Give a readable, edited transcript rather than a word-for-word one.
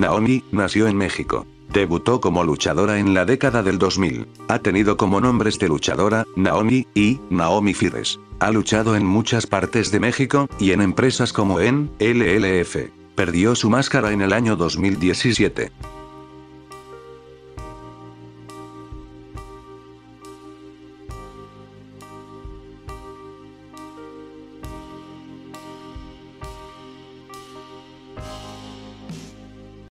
Naomi nació en México. Debutó como luchadora en la década del 2000. Ha tenido como nombres de luchadora, Naomi, y Naomi Fires. Ha luchado en muchas partes de México, y en empresas como en LLF. Perdió su máscara en el año 2017.